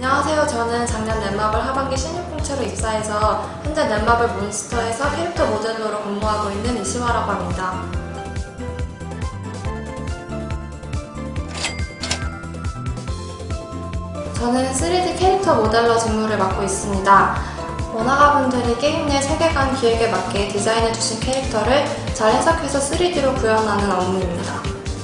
안녕하세요. 저는 작년 넷마블 하반기 신입 공채로 입사해서 현재 넷마블 몬스터에서 캐릭터 모델러로 근무하고 있는 이시와라고 합니다. 저는 3D 캐릭터 모델러 직무를 맡고 있습니다. 원화가분들이 게임 내 세계관 기획에 맞게 디자인해주신 캐릭터를 잘 해석해서 3D로 구현하는 업무입니다.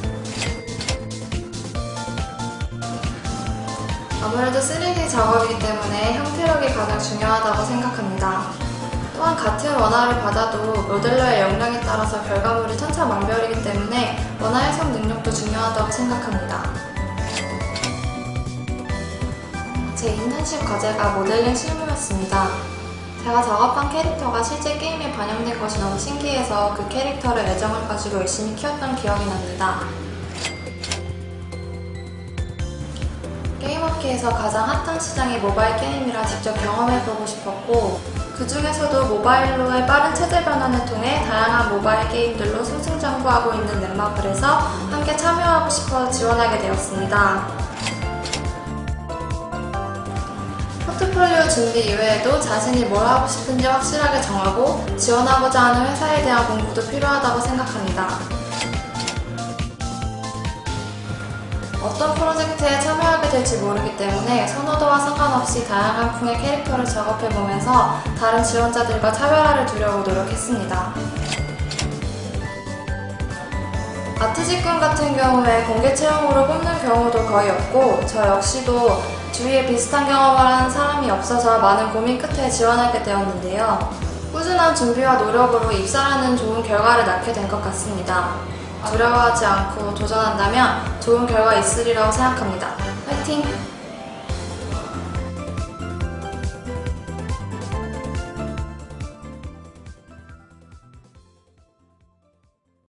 아무래도 3D 작업이기 때문에 형태력이 가장 중요하다고 생각합니다. 또한 같은 원화를 받아도 모델러의 역량에 따라서 결과물이 천차만별이기 때문에 원화 해석 능력도 중요하다고 생각합니다. 제 인턴십 과제가 모델링 실무였습니다. 제가 작업한 캐릭터가 실제 게임에 반영된 것이 너무 신기해서 그 캐릭터를 애정을 가지고 열심히 키웠던 기억이 납니다. 게임업계에서 가장 핫한 시장이 모바일 게임이라 직접 경험해보고 싶었고, 그 중에서도 모바일로의 빠른 체제 변환을 통해 다양한 모바일 게임들로 승승장구하고 있는 넷마블에서 함께 참여하고 싶어 지원하게 되었습니다. 포트폴리오 준비 이외에도 자신이 뭘 하고 싶은지 확실하게 정하고 지원하고자 하는 회사에 대한 공부도 필요하다고 생각합니다. 어떤 프로젝트에 참여하게 될지 모르기 때문에 선호도와 상관없이 다양한 풍의 캐릭터를 작업해보면서 다른 지원자들과 차별화를 두려고 노력했습니다. 아트직군 같은 경우에 공개 채용으로 뽑는 경우도 거의 없고, 저 역시도 주위에 비슷한 경험을 하는 사람이 없어서 많은 고민 끝에 지원하게 되었는데요. 꾸준한 준비와 노력으로 입사라는 좋은 결과를 낳게 된 것 같습니다. 두려워하지 않고 도전한다면 좋은 결과 있으리라고 생각합니다. 화이팅!